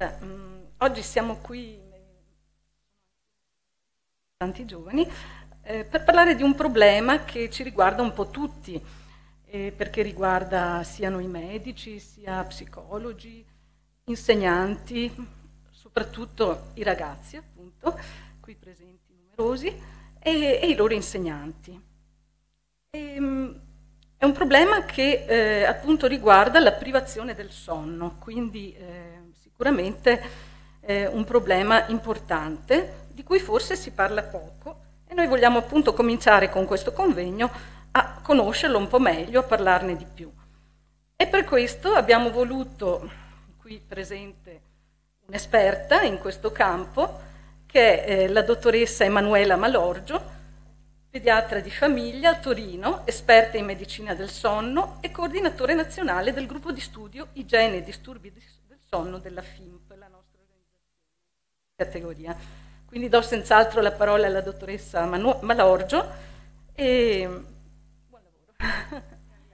Oggi siamo qui, tanti giovani, per parlare di un problema che ci riguarda un po' tutti, perché riguarda sia noi medici, sia psicologi, insegnanti, soprattutto i ragazzi, appunto, qui presenti numerosi, e i loro insegnanti. È un problema che appunto riguarda la privazione del sonno, quindi sicuramente un problema importante di cui forse si parla poco e noi vogliamo appunto cominciare con questo convegno a conoscerlo un po' meglio, a parlarne di più. E per questo abbiamo voluto qui presente un'esperta in questo campo che è la dottoressa Emanuela Malorgio, pediatra di famiglia a Torino, esperta in medicina del sonno e coordinatore nazionale del gruppo di studio Igiene e disturbi del sonno della FIMP, la nostra organizzazione categoria. Quindi do senz'altro la parola alla dottoressa Malorgio e buon lavoro.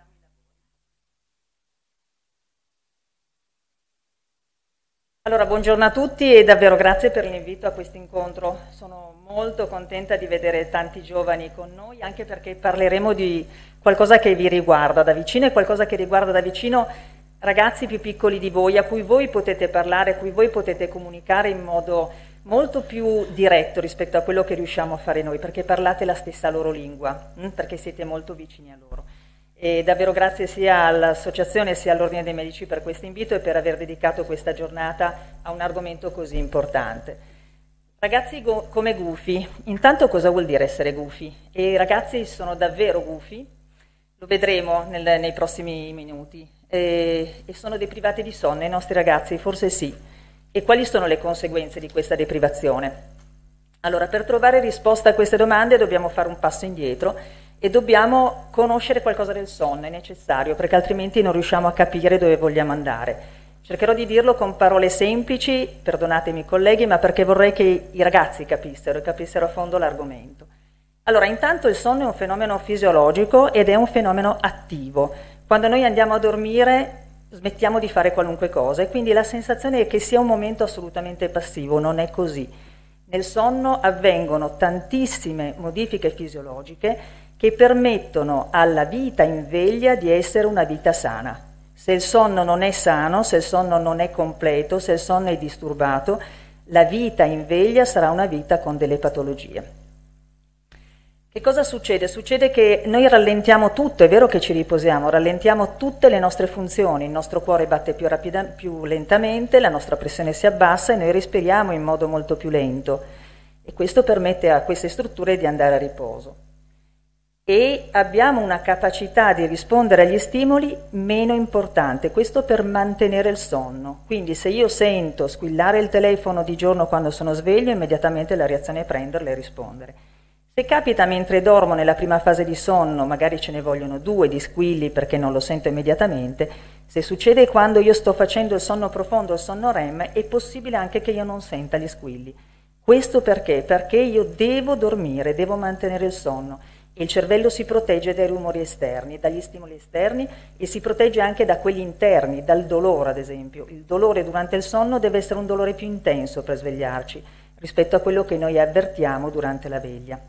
Allora, buongiorno a tutti e davvero grazie per l'invito a questo incontro. Sono molto contenta di vedere tanti giovani con noi, anche perché parleremo di qualcosa che vi riguarda da vicino e qualcosa che riguarda da vicino ragazzi più piccoli di voi, a cui voi potete parlare, a cui voi potete comunicare in modo molto più diretto rispetto a quello che riusciamo a fare noi, perché parlate la stessa loro lingua, perché siete molto vicini a loro. E davvero grazie sia all'Associazione sia all'Ordine dei Medici per questo invito e per aver dedicato questa giornata a un argomento così importante. Ragazzi come gufi, intanto cosa vuol dire essere gufi? E i ragazzi sono davvero gufi, lo vedremo nei prossimi minuti, e sono deprivati di sonno i nostri ragazzi? Forse sì. E quali sono le conseguenze di questa deprivazione? Allora, per trovare risposta a queste domande dobbiamo fare un passo indietro e dobbiamo conoscere qualcosa del sonno, è necessario, perché altrimenti non riusciamo a capire dove vogliamo andare. Cercherò di dirlo con parole semplici, perdonatemi colleghi, ma perché vorrei che i ragazzi capissero a fondo l'argomento. Allora, intanto il sonno è un fenomeno fisiologico ed è un fenomeno attivo. Quando noi andiamo a dormire smettiamo di fare qualunque cosa e quindi la sensazione è che sia un momento assolutamente passivo, non è così. Nel sonno avvengono tantissime modifiche fisiologiche che permettono alla vita in veglia di essere una vita sana. Se il sonno non è sano, se il sonno non è completo, se il sonno è disturbato, la vita in veglia sarà una vita con delle patologie. Che cosa succede? Succede che noi rallentiamo tutto, è vero che ci riposiamo, rallentiamo tutte le nostre funzioni, il nostro cuore batte più lentamente, la nostra pressione si abbassa e noi respiriamo in modo molto più lento e questo permette a queste strutture di andare a riposo. E abbiamo una capacità di rispondere agli stimoli meno importante, questo per mantenere il sonno. Quindi se io sento squillare il telefono di giorno quando sono sveglio, immediatamente la reazione è prenderla e rispondere. Se capita mentre dormo nella prima fase di sonno, magari ce ne vogliono 2 di squilli perché non lo sento immediatamente, se succede quando io sto facendo il sonno profondo, il sonno REM, è possibile anche che io non senta gli squilli. Questo perché? Perché io devo dormire, devo mantenere il sonno. Il cervello si protegge dai rumori esterni, dagli stimoli esterni e si protegge anche da quelli interni, dal dolore ad esempio. Il dolore durante il sonno deve essere un dolore più intenso per svegliarci rispetto a quello che noi avvertiamo durante la veglia.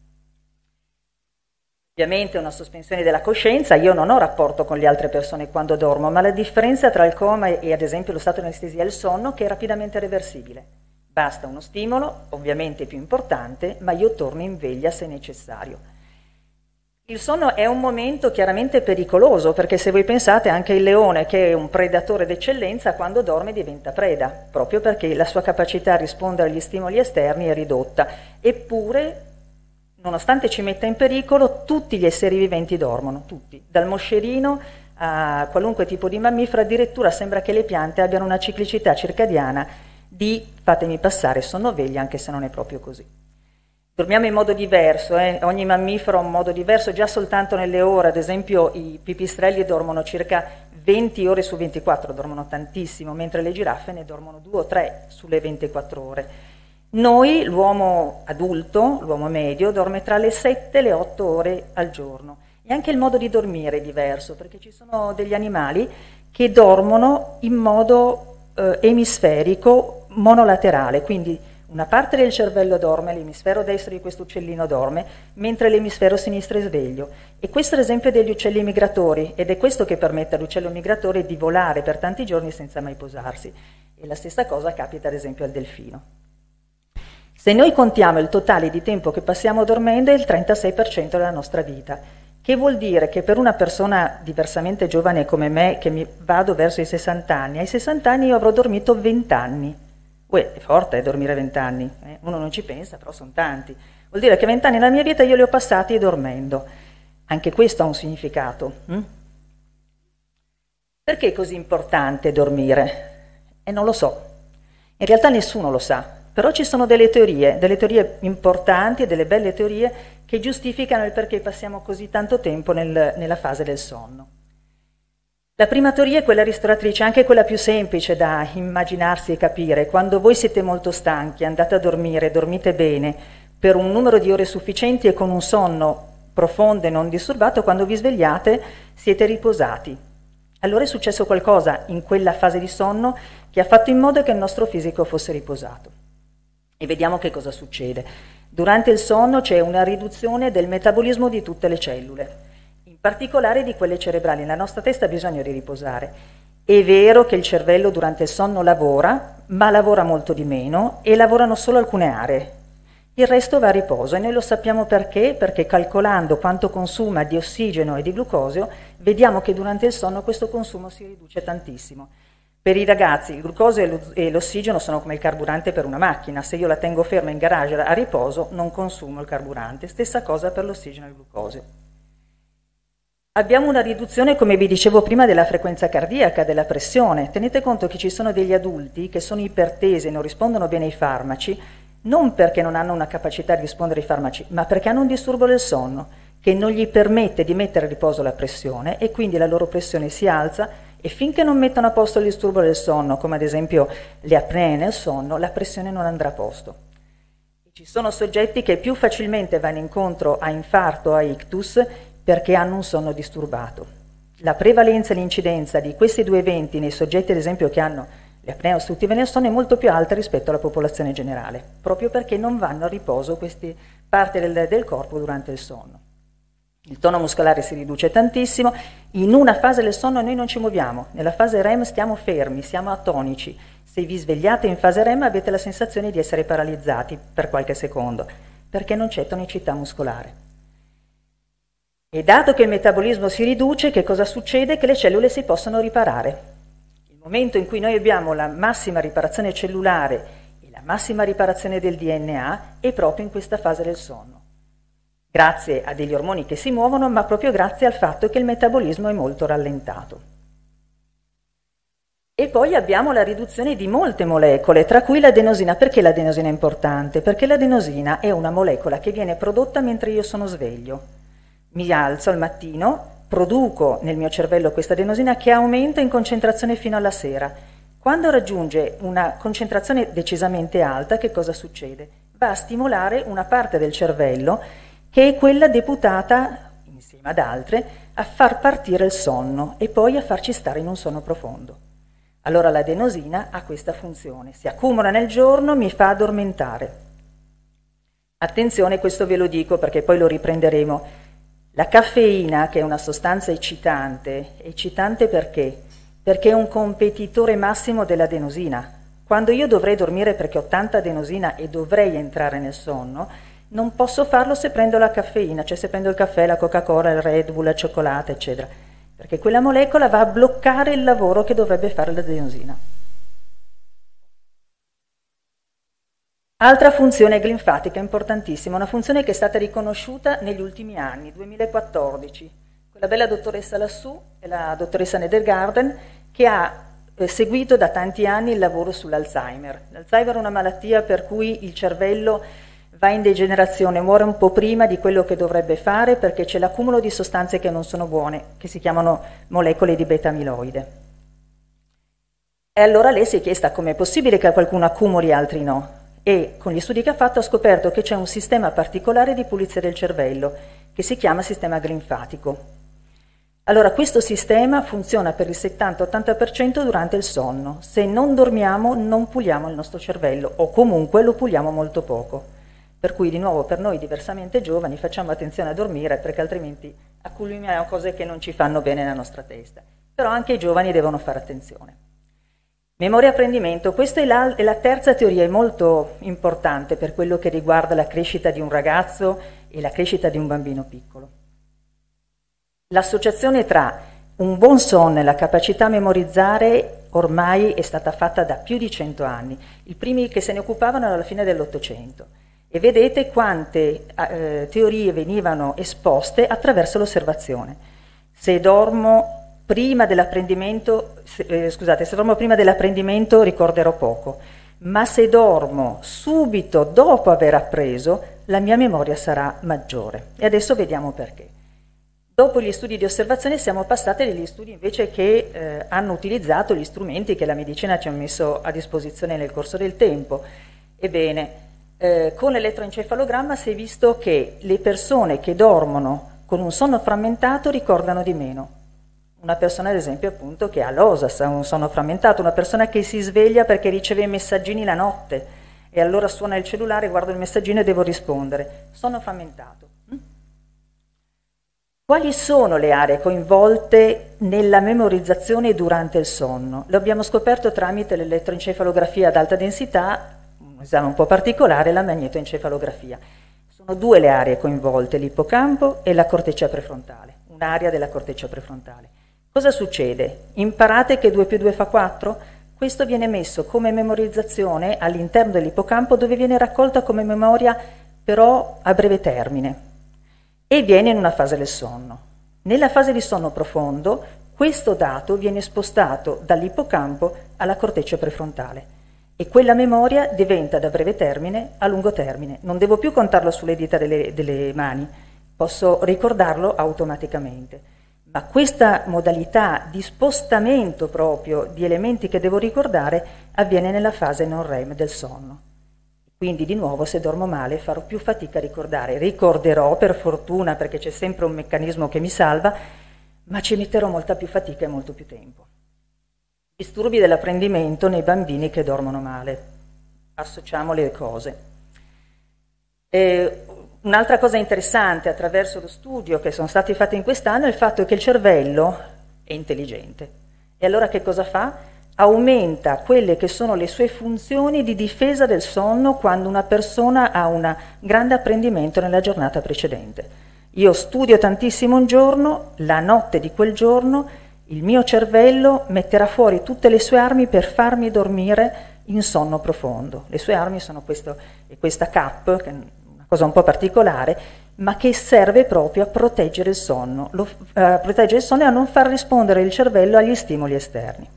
Ovviamente è una sospensione della coscienza, io non ho rapporto con le altre persone quando dormo, ma la differenza tra il coma e ad esempio lo stato di anestesia e il sonno è che è rapidamente reversibile. Basta uno stimolo, ovviamente più importante, ma io torno in veglia se necessario. Il sonno è un momento chiaramente pericoloso, perché se voi pensate anche il leone, che è un predatore d'eccellenza, quando dorme diventa preda, proprio perché la sua capacità a rispondere agli stimoli esterni è ridotta. Eppure, nonostante ci metta in pericolo, tutti gli esseri viventi dormono, tutti, dal moscerino a qualunque tipo di mammifero, addirittura sembra che le piante abbiano una ciclicità circadiana di, fatemi passare, sonno-veglia, anche se non è proprio così. Dormiamo in modo diverso, ogni mammifero ha un modo diverso, già soltanto nelle ore, ad esempio i pipistrelli dormono circa 20 ore su 24, dormono tantissimo, mentre le giraffe ne dormono 2 o 3 sulle 24 ore. Noi, l'uomo adulto, l'uomo medio, dorme tra le 7 e le 8 ore al giorno. E anche il modo di dormire è diverso, perché ci sono degli animali che dormono in modo emisferico monolaterale, quindi una parte del cervello dorme, l'emisfero destro di questo uccellino dorme, mentre l'emisfero sinistro è sveglio. E questo è l'esempio degli uccelli migratori, ed è questo che permette all'uccello migratore di volare per tanti giorni senza mai posarsi. E la stessa cosa capita ad esempio al delfino. Se noi contiamo il totale di tempo che passiamo dormendo è il 36% della nostra vita, che vuol dire che per una persona diversamente giovane come me, che mi vado verso i 60 anni, ai 60 anni io avrò dormito 20 anni. Uè, è forte dormire 20 anni, uno non ci pensa, però sono tanti. Vuol dire che 20 anni della mia vita io li ho passati dormendo. Anche questo ha un significato. Perché è così importante dormire? Non lo so. In realtà nessuno lo sa, però ci sono delle teorie importanti e delle belle teorie che giustificano il perché passiamo così tanto tempo nella fase del sonno. La prima teoria è quella ristoratrice, anche quella più semplice da immaginarsi e capire. Quando voi siete molto stanchi, andate a dormire, dormite bene, per un numero di ore sufficienti e con un sonno profondo e non disturbato, quando vi svegliate siete riposati. Allora è successo qualcosa in quella fase di sonno che ha fatto in modo che il nostro fisico fosse riposato. E vediamo che cosa succede. Durante il sonno c'è una riduzione del metabolismo di tutte le cellule, in particolare di quelle cerebrali. La nostra testa ha bisogno di riposare. È vero che il cervello durante il sonno lavora, ma lavora molto di meno e lavorano solo alcune aree. Il resto va a riposo e noi lo sappiamo perché calcolando quanto consuma di ossigeno e di glucosio, vediamo che durante il sonno questo consumo si riduce tantissimo. Per i ragazzi il glucosio e l'ossigeno sono come il carburante per una macchina. Se io la tengo ferma in garage a riposo non consumo il carburante. Stessa cosa per l'ossigeno e il glucosio. Abbiamo una riduzione, come vi dicevo prima, della frequenza cardiaca, della pressione. Tenete conto che ci sono degli adulti che sono ipertesi e non rispondono bene ai farmaci, non perché non hanno una capacità di rispondere ai farmaci, ma perché hanno un disturbo del sonno che non gli permette di mettere a riposo la pressione e quindi la loro pressione si alza e finché non mettono a posto il disturbo del sonno, come ad esempio le apnee nel sonno, la pressione non andrà a posto. Ci sono soggetti che più facilmente vanno incontro a infarto o a ictus perché hanno un sonno disturbato. La prevalenza e l'incidenza di questi due eventi nei soggetti, ad esempio, che hanno le apnee ostruttive nel sonno è molto più alta rispetto alla popolazione generale, proprio perché non vanno a riposo queste parti del corpo durante il sonno. Il tono muscolare si riduce tantissimo, in una fase del sonno noi non ci muoviamo, nella fase REM stiamo fermi, siamo atonici. Se vi svegliate in fase REM avete la sensazione di essere paralizzati per qualche secondo, perché non c'è tonicità muscolare. E dato che il metabolismo si riduce, che cosa succede? Che le cellule si possono riparare. Il momento in cui noi abbiamo la massima riparazione cellulare e la massima riparazione del DNA è proprio in questa fase del sonno. Grazie a degli ormoni che si muovono, ma proprio grazie al fatto che il metabolismo è molto rallentato. E poi abbiamo la riduzione di molte molecole, tra cui l'adenosina. Perché l'adenosina è importante? Perché l'adenosina è una molecola che viene prodotta mentre io sono sveglio. Mi alzo al mattino, produco nel mio cervello questa adenosina che aumenta in concentrazione fino alla sera. Quando raggiunge una concentrazione decisamente alta, che cosa succede? Va a stimolare una parte del cervello che è quella deputata, insieme ad altre, a far partire il sonno e poi a farci stare in un sonno profondo. Allora l'adenosina ha questa funzione, si accumula nel giorno, mi fa addormentare. Attenzione, questo ve lo dico perché poi lo riprenderemo. La caffeina, che è una sostanza eccitante perché? Perché è un competitore massimo dell'adenosina. Quando io dovrei dormire perché ho tanta adenosina e dovrei entrare nel sonno, non posso farlo se prendo la caffeina, cioè se prendo il caffè, la Coca-Cola, il Red Bull, la cioccolata, eccetera, perché quella molecola va a bloccare il lavoro che dovrebbe fare l'adenosina. Altra funzione glinfatica importantissima, una funzione che è stata riconosciuta negli ultimi anni, 2014. Quella bella dottoressa lassù è la dottoressa Nedergarden, che ha seguito da tanti anni il lavoro sull'Alzheimer. L'Alzheimer è una malattia per cui il cervello va in degenerazione, muore un po' prima di quello che dovrebbe fare perché c'è l'accumulo di sostanze che non sono buone, che si chiamano molecole di beta-amiloide. E allora lei si è chiesta com'è possibile che qualcuno accumuli e altri no. E con gli studi che ha fatto ha scoperto che c'è un sistema particolare di pulizia del cervello che si chiama sistema glinfatico. Allora, questo sistema funziona per il 70-80% durante il sonno. Se non dormiamo, non puliamo il nostro cervello, o comunque lo puliamo molto poco. Per cui, di nuovo, per noi diversamente giovani, facciamo attenzione a dormire, perché altrimenti accumuliamo cose che non ci fanno bene nella nostra testa. Però anche i giovani devono fare attenzione. Memoria e apprendimento, questa è la terza teoria, è molto importante per quello che riguarda la crescita di un ragazzo e la crescita di un bambino piccolo. L'associazione tra un buon sonno e la capacità a memorizzare ormai è stata fatta da più di 100 anni. I primi che se ne occupavano alla fine dell'Ottocento. E vedete quante teorie venivano esposte attraverso l'osservazione. Se dormo prima dell'apprendimento, ricorderò poco, ma se dormo subito dopo aver appreso, la mia memoria sarà maggiore. E adesso vediamo perché. Dopo gli studi di osservazione siamo passati agli studi invece che hanno utilizzato gli strumenti che la medicina ci ha messo a disposizione nel corso del tempo. Ebbene, con l'elettroencefalogramma si è visto che le persone che dormono con un sonno frammentato ricordano di meno. Una persona, ad esempio, appunto, che ha l'OSAS, ha un sonno frammentato, una persona che si sveglia perché riceve messaggini la notte e allora suona il cellulare, guardo il messaggino e devo rispondere. Sonno frammentato. Quali sono le aree coinvolte nella memorizzazione durante il sonno? Lo abbiamo scoperto tramite l'elettroencefalografia ad alta densità, un esame un po' particolare, la magnetoencefalografia. Sono due le aree coinvolte, l'ippocampo e la corteccia prefrontale, un'area della corteccia prefrontale. Cosa succede? Imparate che 2 più 2 fa 4? Questo viene messo come memorizzazione all'interno dell'ippocampo, dove viene raccolta come memoria però a breve termine. E viene in una fase del sonno. Nella fase di sonno profondo questo dato viene spostato dall'ippocampo alla corteccia prefrontale e quella memoria diventa da breve termine a lungo termine. Non devo più contarlo sulle dita delle mani, posso ricordarlo automaticamente. Ma questa modalità di spostamento proprio di elementi che devo ricordare avviene nella fase non REM del sonno. Quindi di nuovo se dormo male farò più fatica a ricordare, ricorderò per fortuna perché c'è sempre un meccanismo che mi salva, ma ci metterò molta più fatica e molto più tempo. Disturbi dell'apprendimento nei bambini che dormono male, associamo le cose. Un'altra cosa interessante attraverso lo studio che sono stati fatti in quest'anno è il fatto che il cervello è intelligente. E allora che cosa fa? Aumenta quelle che sono le sue funzioni di difesa del sonno quando una persona ha un grande apprendimento nella giornata precedente. Io studio tantissimo un giorno, la notte di quel giorno il mio cervello metterà fuori tutte le sue armi per farmi dormire in sonno profondo. Le sue armi sono questa CAP, che è una cosa un po' particolare, ma che serve proprio a proteggere il sonno, a proteggere il sonno e a non far rispondere il cervello agli stimoli esterni.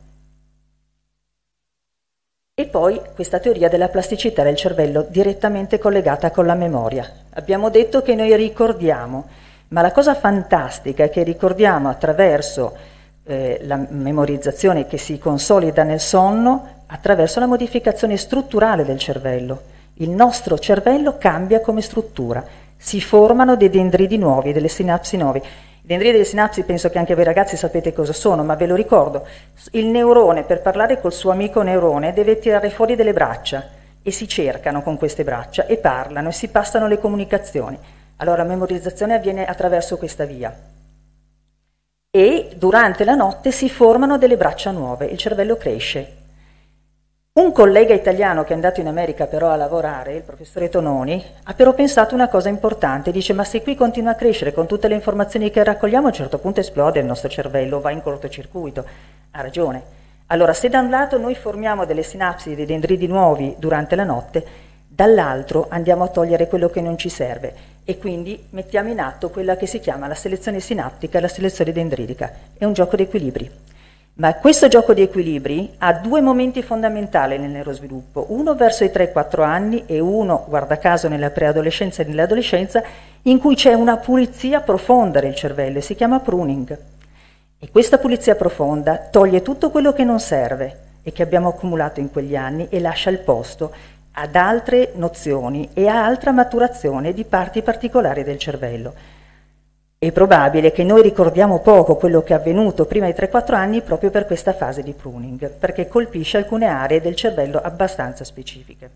E poi questa teoria della plasticità del cervello direttamente collegata con la memoria. Abbiamo detto che noi ricordiamo, ma la cosa fantastica è che ricordiamo attraverso la memorizzazione che si consolida nel sonno, attraverso la modificazione strutturale del cervello. Il nostro cervello cambia come struttura, si formano dei dendridi nuovi, delle sinapsi nuove. I dendridi delle sinapsi penso che anche voi ragazzi sapete cosa sono, ma ve lo ricordo. Il neurone, per parlare col suo amico neurone, deve tirare fuori delle braccia e si cercano con queste braccia e parlano e si passano le comunicazioni. Allora la memorizzazione avviene attraverso questa via. E durante la notte si formano delle braccia nuove, il cervello cresce. Un collega italiano che è andato in America però a lavorare, il professore Tononi, ha però pensato una cosa importante, dice ma se qui continua a crescere con tutte le informazioni che raccogliamo a un certo punto esplode il nostro cervello, va in cortocircuito. Ha ragione. Allora se da un lato noi formiamo delle sinapsi, dei dendridi nuovi durante la notte, dall'altro andiamo a togliere quello che non ci serve e quindi mettiamo in atto quella che si chiama la selezione sinaptica e la selezione dendridica. È un gioco di equilibri. Ma questo gioco di equilibri ha due momenti fondamentali nel neurosviluppo, uno verso i 3-4 anni e uno, guarda caso, nella preadolescenza e nell'adolescenza, in cui c'è una pulizia profonda del cervello e si chiama pruning. E questa pulizia profonda toglie tutto quello che non serve e che abbiamo accumulato in quegli anni e lascia il posto ad altre nozioni e a altra maturazione di parti particolari del cervello. È probabile che noi ricordiamo poco quello che è avvenuto prima dei 3-4 anni proprio per questa fase di pruning, perché colpisce alcune aree del cervello abbastanza specifiche.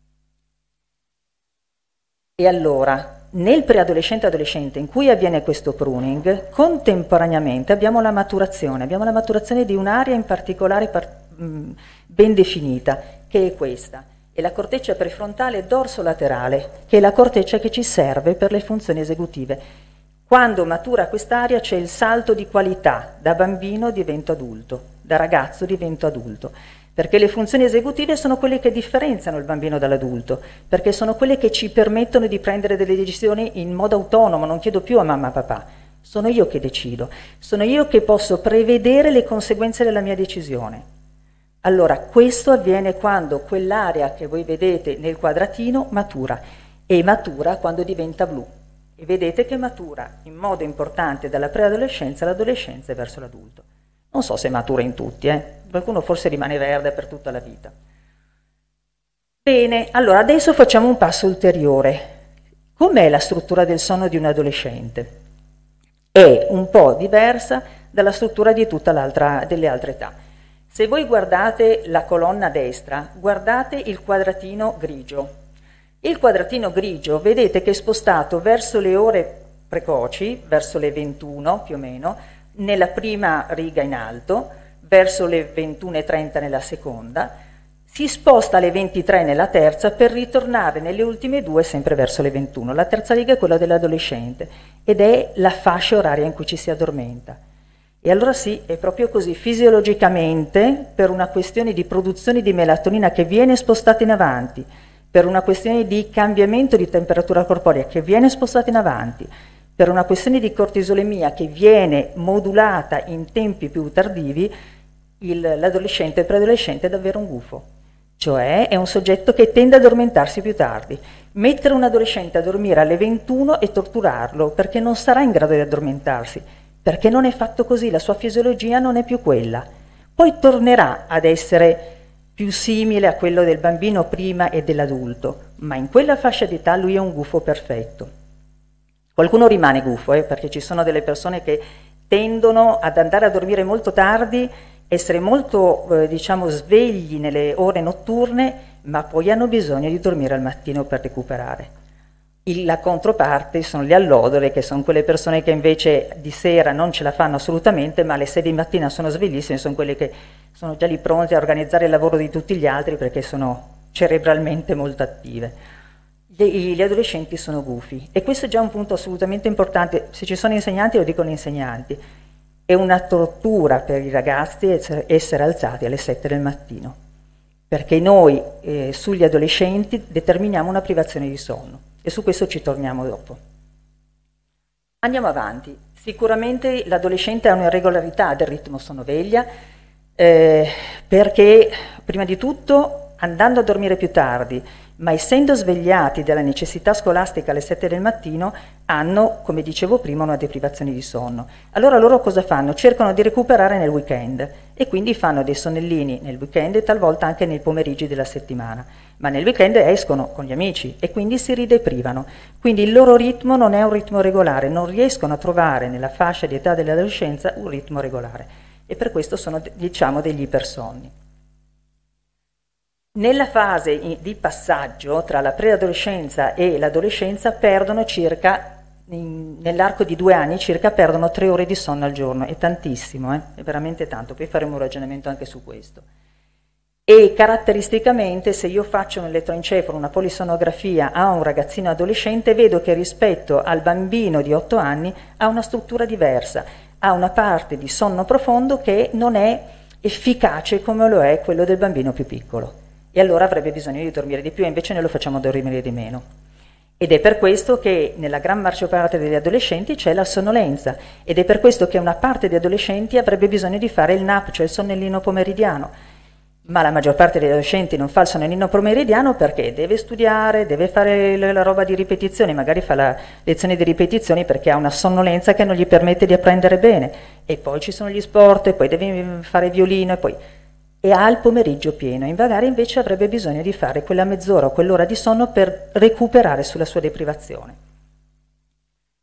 E allora, nel preadolescente e adolescente in cui avviene questo pruning, contemporaneamente abbiamo la maturazione di un'area in particolare ben definita, che è questa. È la corteccia prefrontale dorsolaterale, che è la corteccia che ci serve per le funzioni esecutive. Quando matura quest'area c'è il salto di qualità, da bambino divento adulto, da ragazzo divento adulto, perché le funzioni esecutive sono quelle che differenziano il bambino dall'adulto, perché sono quelle che ci permettono di prendere delle decisioni in modo autonomo, non chiedo più a mamma e papà, sono io che decido, sono io che posso prevedere le conseguenze della mia decisione. Allora, questo avviene quando quell'area che voi vedete nel quadratino matura, e matura quando diventa blu. E vedete che matura in modo importante dalla preadolescenza all'adolescenza e verso l'adulto. Non so se matura in tutti, qualcuno forse rimane verde per tutta la vita. Bene, allora adesso facciamo un passo ulteriore. Com'è la struttura del sonno di un adolescente? È un po' diversa dalla struttura di delle altre età. Se voi guardate la colonna a destra, guardate il quadratino grigio. Il quadratino grigio vedete che è spostato verso le ore precoci, verso le 21 più o meno, nella prima riga in alto, verso le 21:30 nella seconda, si sposta alle 23 nella terza per ritornare nelle ultime due sempre verso le 21. La terza riga è quella dell'adolescente ed è la fascia oraria in cui ci si addormenta. E allora sì, è proprio così, fisiologicamente, per una questione di produzione di melatonina che viene spostata in avanti, per una questione di cambiamento di temperatura corporea che viene spostata in avanti, per una questione di cortisolemia che viene modulata in tempi più tardivi, l'adolescente e il preadolescente è davvero un gufo. Cioè è un soggetto che tende ad addormentarsi più tardi. Mettere un adolescente a dormire alle 21 e torturarlo perché non sarà in grado di addormentarsi, perché non è fatto così, la sua fisiologia non è più quella. Poi tornerà ad essere più simile a quello del bambino prima e dell'adulto, ma in quella fascia d'età lui è un gufo perfetto. Qualcuno rimane gufo, perché ci sono delle persone che tendono ad andare a dormire molto tardi, essere molto, svegli nelle ore notturne, ma poi hanno bisogno di dormire al mattino per recuperare. La controparte sono gli allodole, che sono quelle persone che invece di sera non ce la fanno assolutamente, ma alle 6 di mattina sono sveglissime, sono quelle che sono già lì pronte a organizzare il lavoro di tutti gli altri perché sono cerebralmente molto attive. Gli adolescenti sono gufi e questo è già un punto assolutamente importante. Se ci sono insegnanti lo dicono gli insegnanti. È una tortura per i ragazzi essere alzati alle 7 del mattino, perché noi sugli adolescenti determiniamo una privazione di sonno. E su questo ci torniamo dopo. Andiamo avanti. Sicuramente l'adolescente ha un'irregolarità del ritmo sonno-veglia perché prima di tutto andando a dormire più tardi, ma essendo svegliati dalla necessità scolastica alle 7 del mattino, hanno, come dicevo prima, una deprivazione di sonno. Allora loro cosa fanno? Cercano di recuperare nel weekend e quindi fanno dei sonnellini nel weekend e talvolta anche nei pomeriggi della settimana. Ma nel weekend escono con gli amici e quindi si rideprivano. Quindi il loro ritmo non è un ritmo regolare, non riescono a trovare nella fascia di età dell'adolescenza un ritmo regolare e per questo sono, degli ipersonni. Nella fase di passaggio tra la preadolescenza e l'adolescenza perdono nell'arco di 2 anni perdono 3 ore di sonno al giorno, è tantissimo, è veramente tanto, poi faremo un ragionamento anche su questo. E caratteristicamente se io faccio un elettroencefalo, una polisonografia a un ragazzino adolescente, vedo che rispetto al bambino di 8 anni ha una struttura diversa, ha una parte di sonno profondo che non è efficace come lo è quello del bambino più piccolo. E allora avrebbe bisogno di dormire di più, e invece noi lo facciamo dormire di meno. Ed è per questo che nella gran maggior parte degli adolescenti c'è la sonnolenza, ed è per questo che una parte degli adolescenti avrebbe bisogno di fare il nap, cioè il sonnellino pomeridiano. Ma la maggior parte degli adolescenti non fa il sonnellino pomeridiano perché deve studiare, deve fare la roba di ripetizioni, magari fa la lezione di ripetizioni perché ha una sonnolenza che non gli permette di apprendere bene. E poi ci sono gli sport, e poi deve fare violino, e ha il pomeriggio pieno, e magari invece avrebbe bisogno di fare quella mezz'ora o quell'ora di sonno per recuperare sulla sua deprivazione.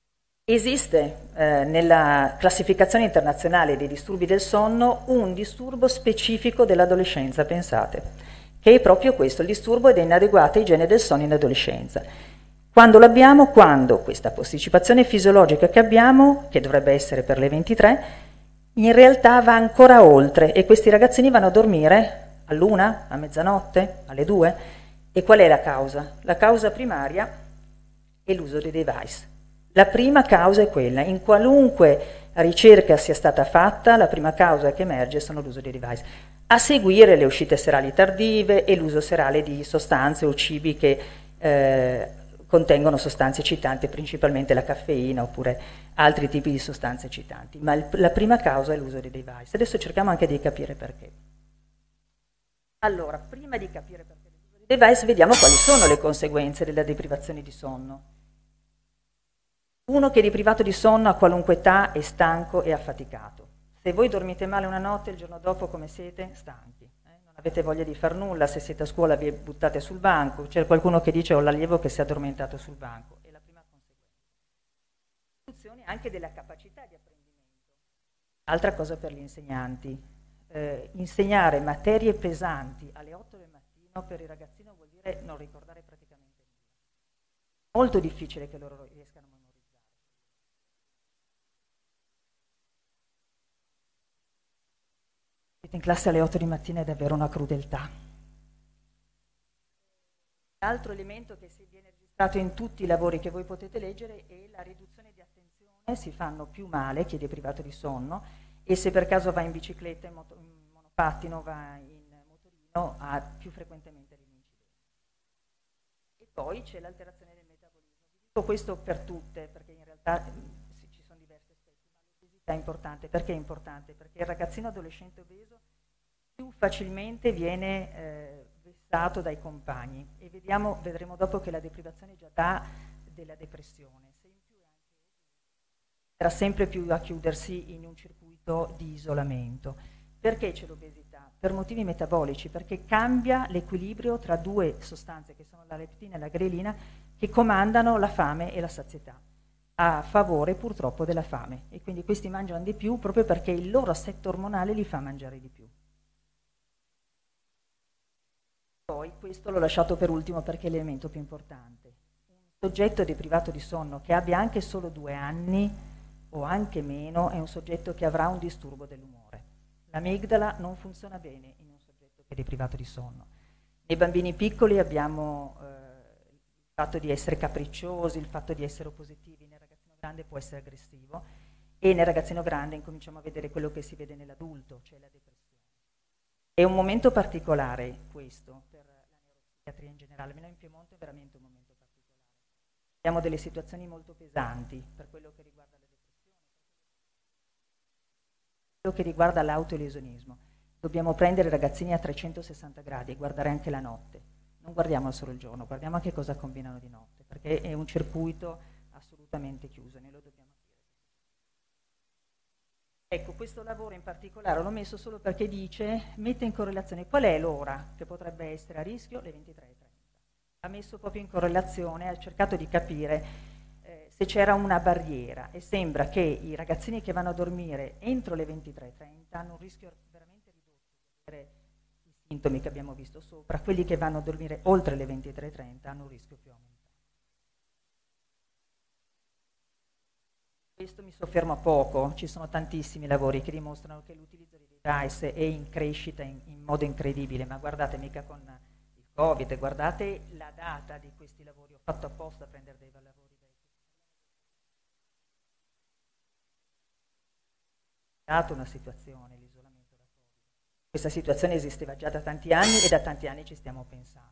Esiste nella classificazione internazionale dei disturbi del sonno un disturbo specifico dell'adolescenza, pensate, che è proprio questo, il disturbo dell'inadeguata igiene del sonno in adolescenza. Quando l'abbiamo? Quando questa posticipazione fisiologica che abbiamo, che dovrebbe essere per le 23, in realtà va ancora oltre e questi ragazzini vanno a dormire all'1, a mezzanotte, alle 2. E qual è la causa? La causa primaria è l'uso dei device. La prima causa è quella, in qualunque ricerca sia stata fatta, la prima causa che emerge sono l'uso dei device. A seguire le uscite serali tardive e l'uso serale di sostanze o cibi che contengono sostanze eccitanti, principalmente la caffeina oppure altri tipi di sostanze eccitanti. Ma la prima causa è l'uso dei device. Adesso cerchiamo anche di capire perché. Allora, prima di capire perché l'uso dei device, vediamo quali sono le conseguenze della deprivazione di sonno. Uno che è deprivato di sonno a qualunque età è stanco e affaticato. Se voi dormite male una notte, il giorno dopo come siete? Stanchi. Non avete voglia di far nulla, se siete a scuola vi buttate sul banco, c'è qualcuno che dice ho l'allievo che si è addormentato sul banco. È la prima conseguenza. Anche della capacità di apprendimento. Altra cosa per gli insegnanti. Insegnare materie pesanti alle 8 del mattino per i ragazzini vuol dire non ricordare praticamente nulla. Molto difficile che loro riescano a memorizzare. In classe alle 8 di mattina è davvero una crudeltà. L'altro elemento che viene registrato in tutti i lavori che voi potete leggere è la riduzione di attenzione, si fanno più male chi è deprivato di sonno e se per caso va in bicicletta, in monopattino, va in motorino, ha più frequentemente degli incidenti. E poi c'è l'alterazione del metabolismo. Dico questo per tutte, perché in realtà ci sono diversi aspetti, ma l'obesità è importante. Perché è importante? Perché il ragazzino adolescente obeso più facilmente viene vessato dai compagni e vedremo dopo che la deprivazione già dà della depressione. Se in più è anche sarà sempre più a chiudersi in un circuito di isolamento. Perché c'è l'obesità? Per motivi metabolici, perché cambia l'equilibrio tra due sostanze che sono la leptina e la grelina che comandano la fame e la sazietà a favore purtroppo della fame e quindi questi mangiano di più proprio perché il loro assetto ormonale li fa mangiare di più. Poi questo l'ho lasciato per ultimo perché è l'elemento più importante. Un soggetto deprivato di sonno che abbia anche solo 2 anni o anche meno è un soggetto che avrà un disturbo dell'umore. L'amigdala non funziona bene in un soggetto che è deprivato di sonno. Nei bambini piccoli abbiamo il fatto di essere capricciosi, il fatto di essere oppositivi, nel ragazzino grande può essere aggressivo e nel ragazzino grande incominciamo a vedere quello che si vede nell'adulto, cioè la depressione. È un momento particolare questo per la neuropsichiatria in generale, almeno in Piemonte è veramente un momento particolare. Abbiamo delle situazioni molto pesanti per quello che riguarda la depressione, quello che riguarda l'autolesionismo. Dobbiamo prendere i ragazzini a 360 gradi e guardare anche la notte. Non guardiamo solo il giorno, guardiamo anche cosa combinano di notte, perché è un circuito assolutamente chiuso e noi lo dobbiamo. Ecco, questo lavoro in particolare l'ho messo solo perché mette in correlazione qual è l'ora che potrebbe essere a rischio, le 23:30. Ha messo proprio in correlazione, ha cercato di capire se c'era una barriera e sembra che i ragazzini che vanno a dormire entro le 23:30 hanno un rischio veramente ridotto di avere i sintomi che abbiamo visto sopra, quelli che vanno a dormire oltre le 23:30 hanno un rischio più aumentato. Questo mi soffermo poco, ci sono tantissimi lavori che dimostrano che l'utilizzo di device è in crescita in modo incredibile, ma guardate mica con il Covid, guardate la data di questi lavori, ho fatto apposta a prendere dei lavori vecchi. È stata una situazione, l'isolamento da Covid. Questa situazione esisteva già da tanti anni e da tanti anni ci stiamo pensando.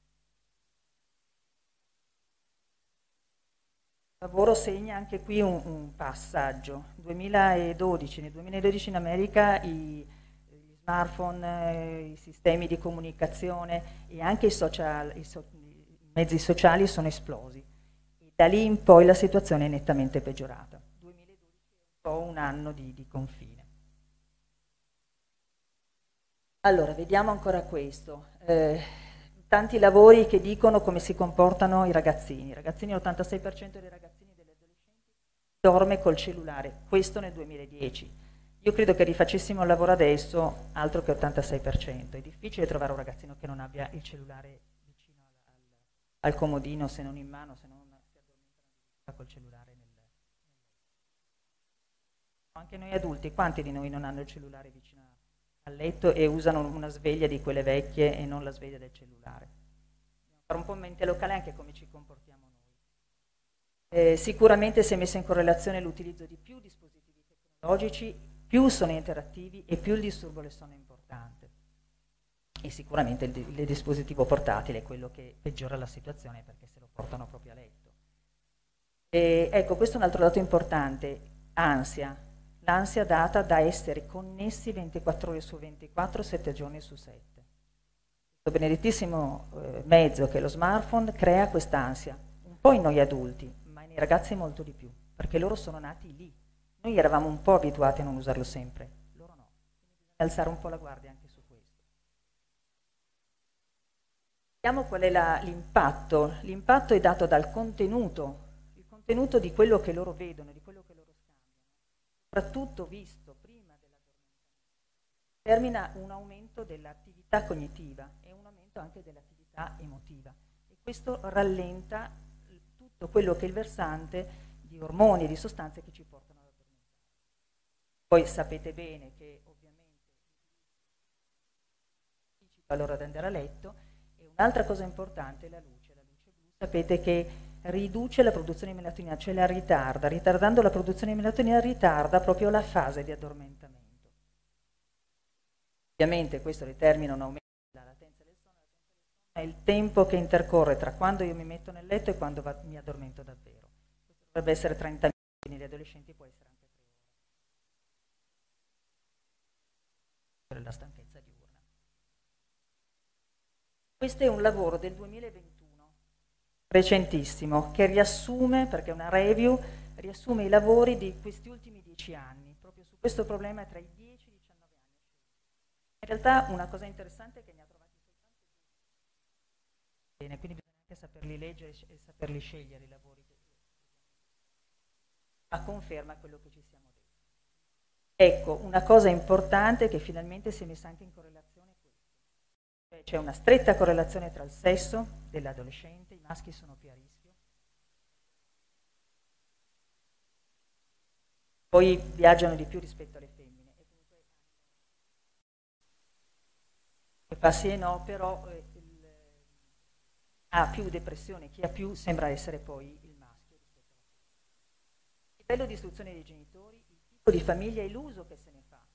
Il lavoro segna anche qui un passaggio. Nel 2012 in America gli smartphone, i sistemi di comunicazione e anche i mezzi sociali sono esplosi. E da lì in poi la situazione è nettamente peggiorata. 2012 è un po' un anno di confine. Allora, vediamo ancora questo. Tanti lavori che dicono come si comportano i ragazzini. I ragazzini, l'86% dei ragazzini e degli adolescenti dorme col cellulare, questo nel 2010. Io credo che rifacessimo il lavoro adesso, altro che 86%. È difficile trovare un ragazzino che non abbia il cellulare vicino al comodino, se non in mano, se non si addormenta col cellulare Anche noi adulti, quanti di noi non hanno il cellulare vicino al letto e usano una sveglia di quelle vecchie e non la sveglia del cellulare? Dobbiamo fare un po' in mente locale anche come ci comportiamo noi. Sicuramente si è messo in correlazione l'utilizzo di più dispositivi tecnologici, più sono interattivi e più il disturbo le sonno è importante. E sicuramente il dispositivo portatile è quello che peggiora la situazione perché se lo portano proprio a letto. E ecco, questo è un altro dato importante, ansia. L'ansia data da essere connessi 24 ore su 24, 7 giorni su 7. Questo benedettissimo mezzo che è lo smartphone crea quest'ansia, un po' in noi adulti, ma nei ragazzi molto di più, perché loro sono nati lì. Noi eravamo un po' abituati a non usarlo sempre, loro no. Quindi bisogna alzare un po' la guardia anche su questo. Vediamo qual è l'impatto. L'impatto è dato dal contenuto, il contenuto di quello che loro vedono, di quello che loro scambiano. Soprattutto visto prima dell'addormentamento, determina un aumento dell'attività cognitiva e un aumento anche dell'attività emotiva. E questo rallenta tutto quello che è il versante di ormoni e di sostanze che ci portano. Poi sapete bene che ovviamente anticipa l'ora di andare a letto e un'altra cosa importante è la luce blu. Sapete che riduce la produzione di melatonina, cioè la ritarda, ritardando la produzione di melatonina ritarda proprio la fase di addormentamento. Ovviamente questo determina un aumento della latenza del sonno, è il tempo che intercorre tra quando io mi metto nel letto e quando mi addormento davvero. Questo dovrebbe essere 30 minuti, negli adolescenti può essere anche la stanchezza diurna. Questo è un lavoro del 2021, recentissimo, che riassume, perché è una review, riassume i lavori di questi ultimi 10 anni, proprio su questo problema tra i 10 e i 19 anni. In realtà una cosa interessante è che ne ha trovati soltanto bene, quindi bisogna anche saperli leggere e saperli scegliere i lavori, ma conferma quello che ci siamo detti. Ecco, una cosa importante che finalmente si è messa anche in correlazione è questa. C'è una stretta correlazione tra il sesso dell'adolescente, i maschi sono più a rischio. Poi viaggiano di più rispetto alle femmine. E fa sì e no, però ha più depressione, chi ha più sembra essere poi il maschio rispetto alla femmina. Il livello di istruzione dei genitori, di famiglia e l'uso che se ne fa.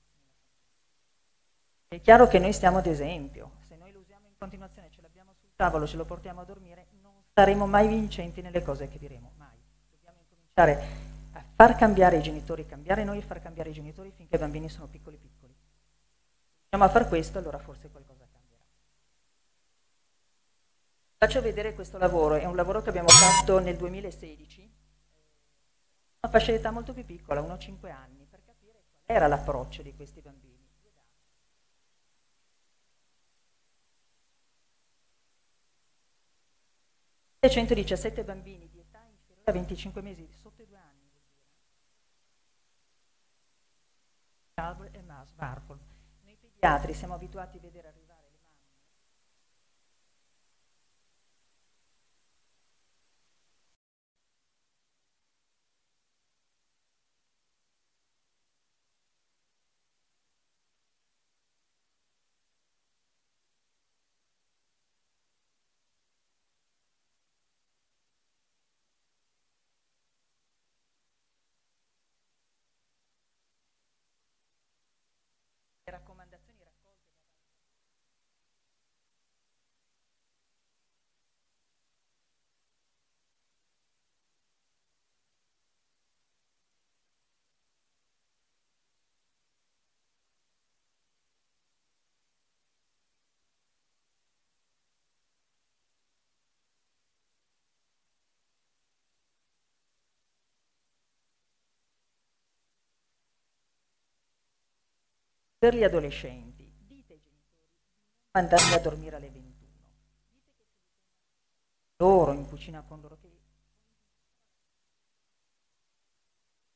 È chiaro che noi stiamo ad esempio, se noi lo usiamo in continuazione, ce l'abbiamo sul tavolo, ce lo portiamo a dormire, non saremo mai vincenti nelle cose che diremo, mai. Dobbiamo incominciare a far cambiare i genitori, cambiare noi e far cambiare i genitori finché i bambini sono piccoli piccoli. Riusciamo a far questo, allora forse qualcosa cambierà. Faccio vedere questo lavoro, è un lavoro che abbiamo fatto nel 2016, una fascia d'età molto più piccola, 1-5 anni, per capire qual era l'approccio di questi bambini. 117 bambini di età inferiore a 25 mesi, sotto i 2 anni, vuol dire. E smartphone. Noi pediatri siamo abituati a vedere arrivare le mamme. Le raccomandazioni raccolte da per gli adolescenti, dite ai genitori di non mandarli a dormire alle 21. Dite che loro in cucina con loro che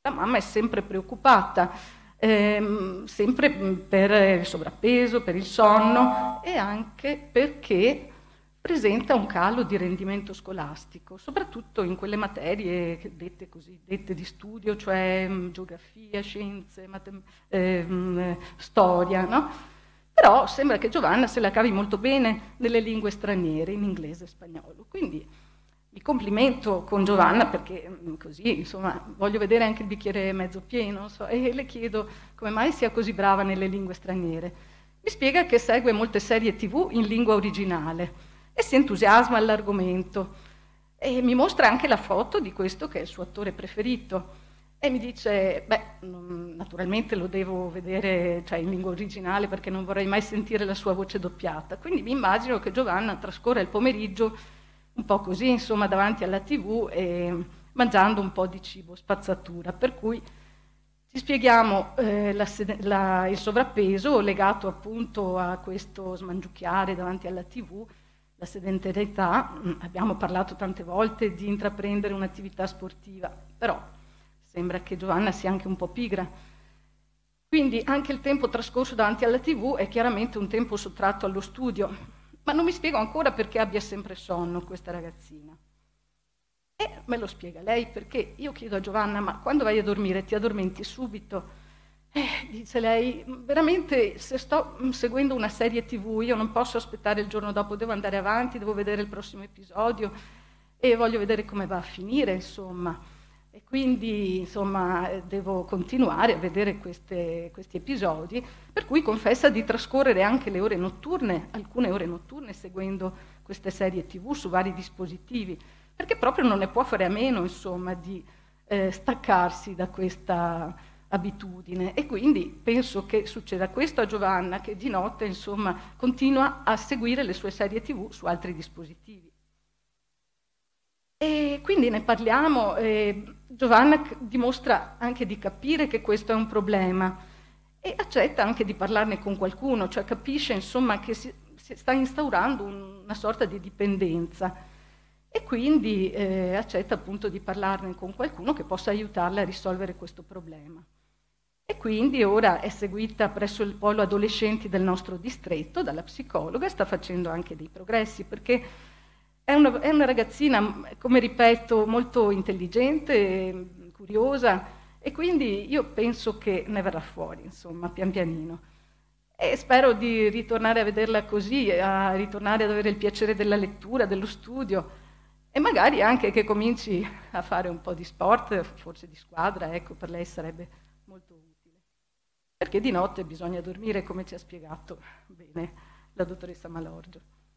La mamma è sempre preoccupata, sempre per il sovrappeso, per il sonno e anche perché presenta un calo di rendimento scolastico, soprattutto in quelle materie dette così, dette di studio, cioè geografia, scienze, storia, no? Però sembra che Giovanna se la cavi molto bene nelle lingue straniere, in inglese e spagnolo. Quindi mi complimento con Giovanna perché così, insomma, voglio vedere anche il bicchiere mezzo pieno, so, e le chiedo come mai sia così brava nelle lingue straniere. Mi spiega che segue molte serie TV in lingua originale e si entusiasma all'argomento e mi mostra anche la foto di questo che è il suo attore preferito e mi dice, beh, naturalmente lo devo vedere, cioè, in lingua originale perché non vorrei mai sentire la sua voce doppiata, quindi mi immagino che Giovanna trascorra il pomeriggio un po' così, insomma, davanti alla TV e mangiando un po' di cibo spazzatura, per cui ci spieghiamo il sovrappeso legato appunto a questo smangiucchiare davanti alla TV, la sedentarietà. Abbiamo parlato tante volte di intraprendere un'attività sportiva, però sembra che Giovanna sia anche un po' pigra. Quindi anche il tempo trascorso davanti alla TV è chiaramente un tempo sottratto allo studio, ma non mi spiego ancora perché abbia sempre sonno questa ragazzina. E me lo spiega lei, perché io chiedo a Giovanna, ma quando vai a dormire ti addormenti subito? Dice lei, veramente se sto seguendo una serie TV io non posso aspettare il giorno dopo, devo andare avanti, devo vedere il prossimo episodio e voglio vedere come va a finire, insomma. E quindi, insomma, devo continuare a vedere questi episodi, per cui confessa di trascorrere anche le ore notturne, alcune ore notturne, seguendo queste serie TV su vari dispositivi, perché proprio non ne può fare a meno, insomma, di staccarsi da questa abitudine. E quindi penso che succeda questo a Giovanna, che di notte, insomma, continua a seguire le sue serie TV su altri dispositivi. E quindi ne parliamo, Giovanna dimostra anche di capire che questo è un problema e accetta anche di parlarne con qualcuno, cioè capisce, insomma, che si sta instaurando una sorta di dipendenza e quindi accetta appunto di parlarne con qualcuno che possa aiutarla a risolvere questo problema. E quindi ora è seguita presso il polo adolescenti del nostro distretto dalla psicologa, sta facendo anche dei progressi perché è una ragazzina, come ripeto, molto intelligente, curiosa e quindi io penso che ne verrà fuori, insomma, pian pianino. E spero di ritornare a vederla così, a ritornare ad avere il piacere della lettura, dello studio e magari anche che cominci a fare un po' di sport, forse di squadra, ecco, per lei sarebbe molto utile. Perché di notte bisogna dormire, come ci ha spiegato bene la dottoressa Malorgio.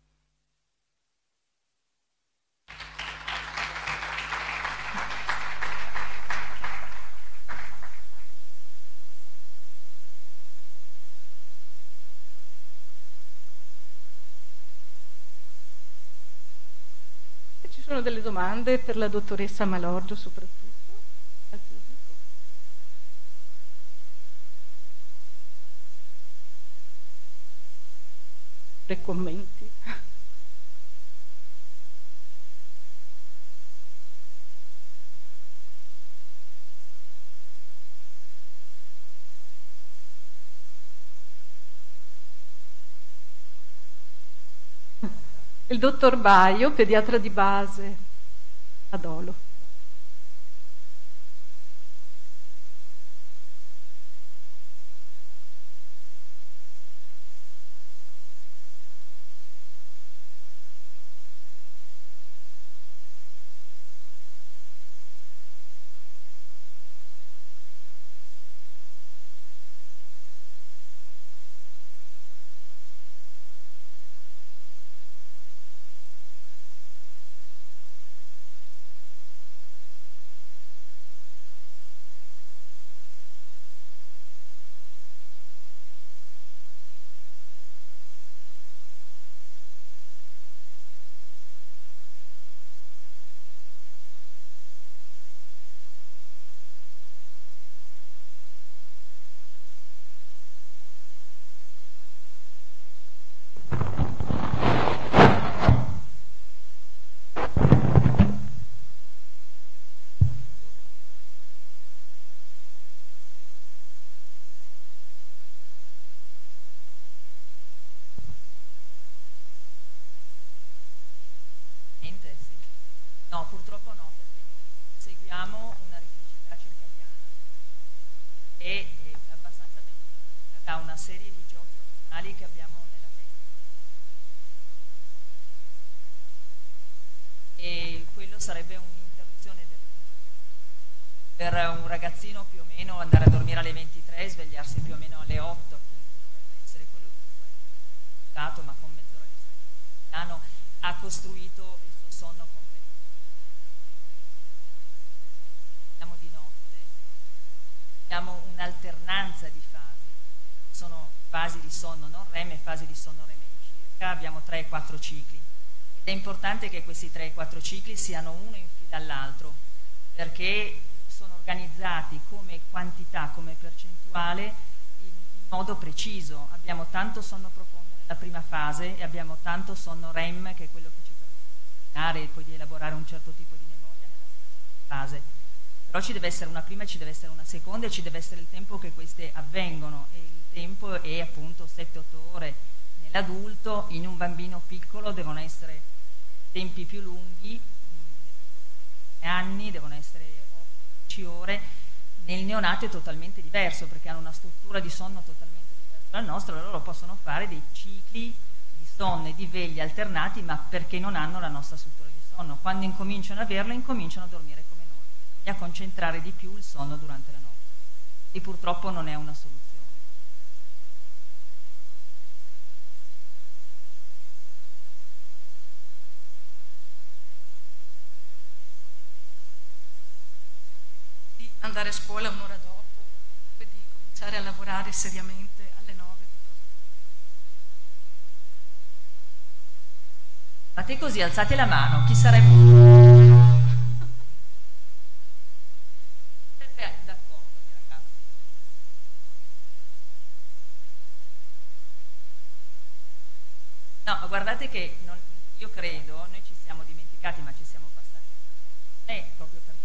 Ci sono delle domande per la dottoressa Malorgio soprattutto, al pubblico? Per commenti? Il dottor Baio, pediatra di base a Dolo. No, purtroppo no, perché noi seguiamo una ritmicità circadiana e è abbastanza ben definita da una serie di giochi ormonali che abbiamo nella testa. E quello sarebbe un'interruzione del per un ragazzino più o meno andare a dormire alle 23 e svegliarsi più o meno alle 8, appunto, dovrebbe essere quello giusto, ma con mezz'ora di sonno quotidiano ha costruito il suo sonno completo. Siamo di notte, abbiamo un'alternanza di fasi, sono fasi di sonno non REM e fasi di sonno REM circa, abbiamo 3-4 cicli ed è importante che questi 3-4 cicli siano uno in fila all'altro, perché sono organizzati come quantità, come percentuale in modo preciso. Abbiamo tanto sonno profondo nella prima fase e abbiamo tanto sonno REM, che è quello che ci permette di immaginare e poi di elaborare un certo tipo di memoria nella seconda fase. Però ci deve essere una prima e ci deve essere una seconda e ci deve essere il tempo che queste avvengono, e il tempo è appunto 7-8 ore nell'adulto. In un bambino piccolo devono essere tempi più lunghi, anni devono essere ore. Nel neonato è totalmente diverso, perché hanno una struttura di sonno totalmente diversa dal nostro, loro possono fare dei cicli di sonno e di veglia alternati, ma perché non hanno la nostra struttura di sonno. Quando incominciano ad averla, incominciano a dormire come noi e a concentrare di più il sonno durante la notte, e purtroppo non è una soluzione. Andare a scuola un'ora dopo, di cominciare a lavorare seriamente alle 9. Fate così, alzate la mano, chi sarebbe d'accordo, ragazzi? No, guardate che io credo, noi ci siamo dimenticati, ma ci siamo passati. Non è proprio perché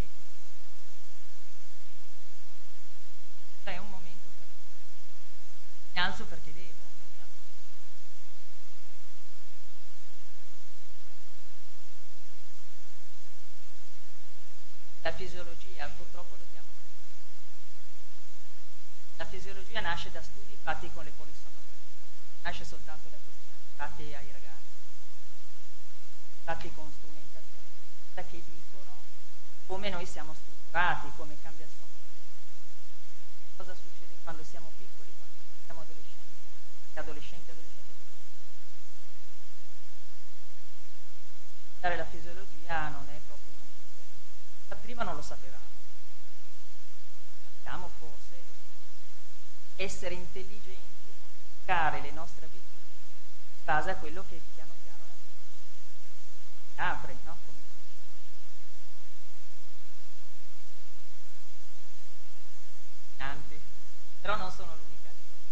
è un momento per mi alzo perché devo, la fisiologia, purtroppo dobbiamo, la fisiologia nasce da studi fatti con le polisomnografie, nasce soltanto da questi fatti ai ragazzi, fatti con strumentazione che dicono come noi siamo strutturati, come cambia il sonno. Cosa succede quando siamo piccoli, quando siamo adolescenti, dare la fisiologia non è proprio una questione. Prima non lo sapevamo. Sappiamo forse essere intelligenti e modificare le nostre abitudini in base a quello che piano piano la vita apre, no? Come però non sono l'unica di loro.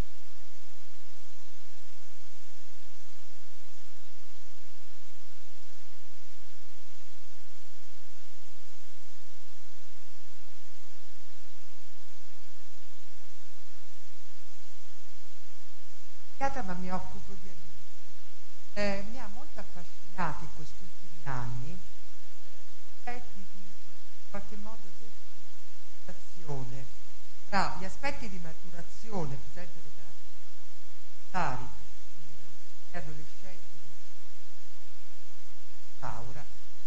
Ma mi occupo di adulti. Mi ha molto affascinato in questi ultimi anni aspetti di in qualche modo maturazione, tra gli aspetti di maturazione, per esempio dei caratteri adolescenti, Laura,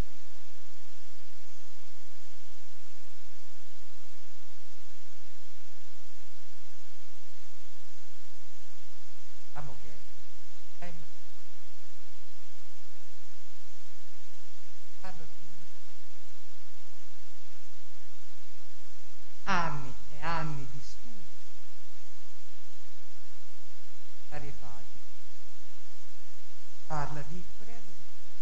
diciamo che anni e anni di studio, varie fasi, parla di preadolescenza.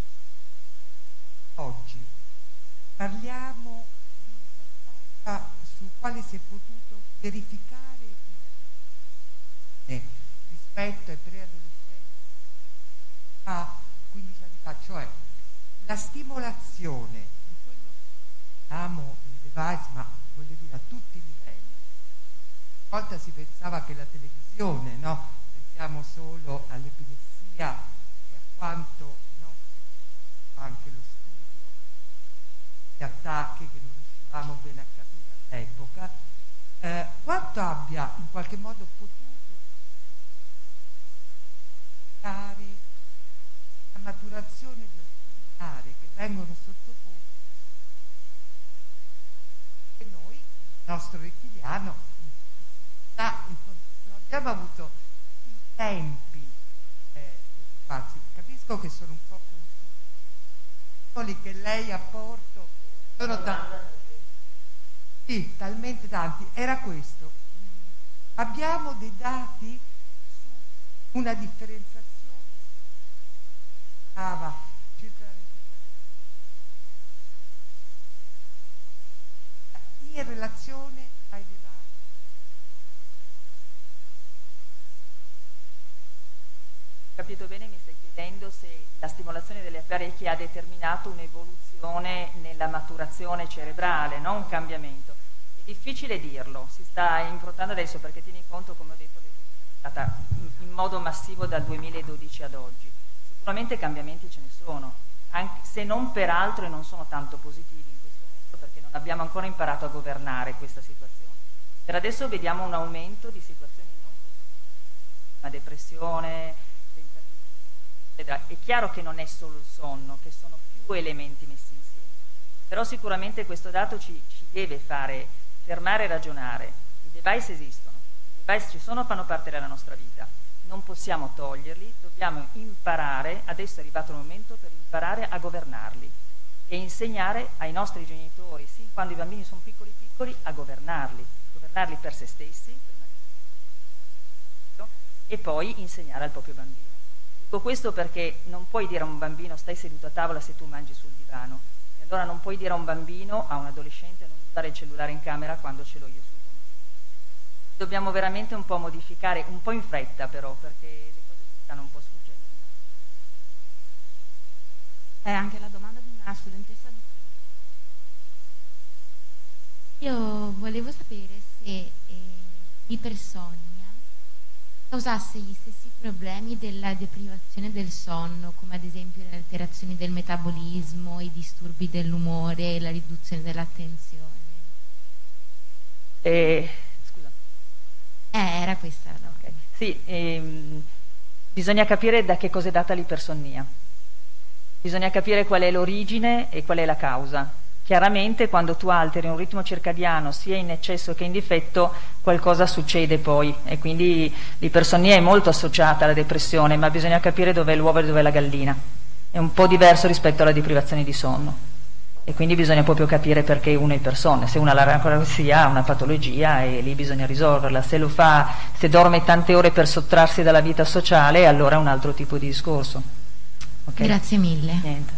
Oggi parliamo di qualcosa sul quale si è potuto verificare rispetto ai preadolescenti a 15 anni fa, cioè la stimolazione di quello che chiamiamo il device, ma voglio dire a tutti i livelli. Una volta si pensava che la televisione, no? Pensiamo solo all'epilessia e a quanto, no? Anche lo studio attacchi che non riuscivamo bene a capire all'epoca, quanto abbia in qualche modo potuto dare la maturazione di alcune aree che vengono sottoposte e noi, il nostro rettiliano, non abbiamo avuto i tempi spazi. Capisco che sono un po' confusi che lei ha porto, sono sì, talmente tanti. Era questo. Abbiamo dei dati su una differenziazione circa in relazione ai devasi. Capito bene, mi stai chiedendo se la stimolazione delle apparecchie ha determinato un'evoluzione nella maturazione cerebrale, non un cambiamento. È difficile dirlo, si sta improntando adesso perché tieni conto, come ho detto, l'evoluzione è stata in modo massivo dal 2012 ad oggi. Sicuramente cambiamenti ce ne sono, anche se non peraltro e non sono tanto positivi in questo momento perché non abbiamo ancora imparato a governare questa situazione. Per adesso vediamo un aumento di situazioni non positive, una depressione, eccetera. È chiaro che non è solo il sonno, che sono più elementi messi insieme, però sicuramente questo dato ci deve fare fermare e ragionare. I device esistono, i device ci sono, fanno parte della nostra vita, non possiamo toglierli, dobbiamo imparare, adesso è arrivato il momento per imparare a governarli e insegnare ai nostri genitori, sin quando i bambini sono piccoli piccoli, a governarli per se stessi prima e poi insegnare al proprio bambino. Dico questo perché non puoi dire a un bambino stai seduto a tavola se tu mangi sul divano, e allora non puoi dire a un bambino, a un adolescente, non usare il cellulare in camera quando ce l'ho io sul comodino. Dobbiamo veramente un po' modificare, un po' in fretta però, perché le cose ci stanno un po' sfuggendo di mano. Anche la domanda di una studentessa di... Io volevo sapere se l'ipersonnia causasse gli stessi problemi della deprivazione del sonno, come ad esempio le alterazioni del metabolismo, i disturbi dell'umore, la riduzione dell'attenzione. Scusa. Era questa la domanda. Okay. Sì, bisogna capire da che cosa è data l'ipersonnia. Bisogna capire qual è l'origine e qual è la causa. Chiaramente quando tu alteri un ritmo circadiano sia in eccesso che in difetto qualcosa succede poi e quindi l'ipersonnia è molto associata alla depressione, ma bisogna capire dov'è l'uovo e dov'è la gallina. È un po' diverso rispetto alla deprivazione di sonno e quindi bisogna proprio capire perché uno è ipersonne. Se uno ha la narcolessia ha una patologia e lì bisogna risolverla. Se lo fa, se dorme tante ore per sottrarsi dalla vita sociale, allora è un altro tipo di discorso. Okay? Grazie mille. Niente.